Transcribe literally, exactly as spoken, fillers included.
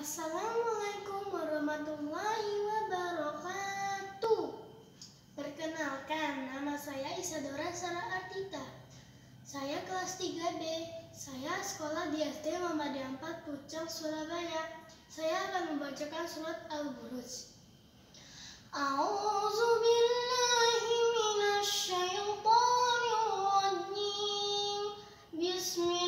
Assalamualaikum warahmatullahi wabarakatuh. Perkenalkan, nama saya Isadora Sarah Ardita. Saya kelas tiga B. Saya sekolah di S D Muhammadiyah empat Pucang, Surabaya. Saya akan membacakan surat Al-Buruj. A'udzu billahi minasy syaithanir rajim. Bismillahirrahmanirrahim.